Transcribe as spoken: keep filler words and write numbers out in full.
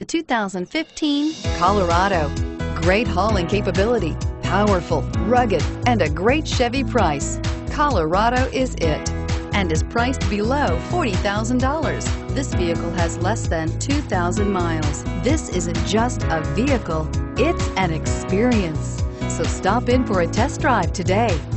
The two thousand fifteen Colorado. Great hauling capability, powerful, rugged, and a great Chevy price. Colorado is it, and is priced below forty thousand dollars. This vehicle has less than two thousand miles. This isn't just a vehicle, it's an experience. So stop in for a test drive today.